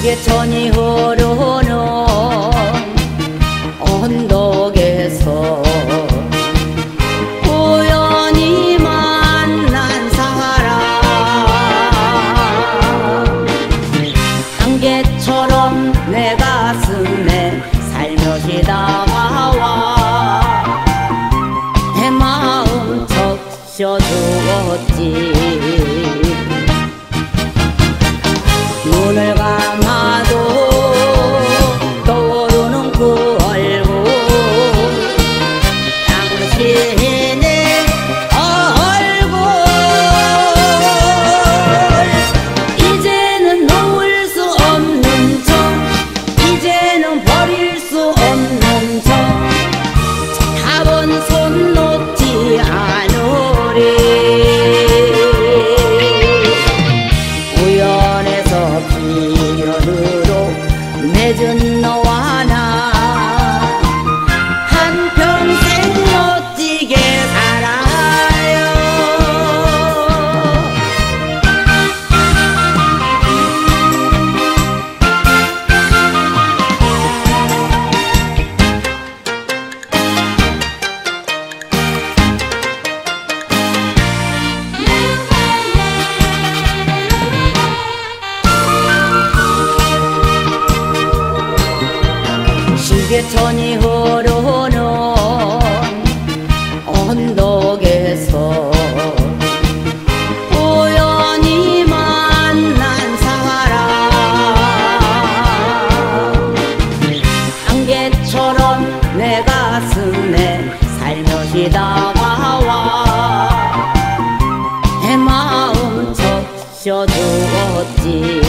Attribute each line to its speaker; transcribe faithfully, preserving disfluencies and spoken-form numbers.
Speaker 1: 시계천이 흐르는 언덕에서 우연히 만난 사람, 안개처럼 내 가슴에 살며시 다가와 내 마음 적셔주었지. 눈을 감아도 떠오르는 그 얼굴, 당신의 얼굴. 이제는 놓을 수 없는 정, 이제는 버릴 수 없는 정, 잡은 손 놓지 않으리. 비련으로 맺은 너와 나 한평생 멋지게 살아요. 시계천이 흐르는 언덕에서 우연히 만난 사람, 안개처럼 내 가슴에 살며시 다가와 내 마음 적셔주었지.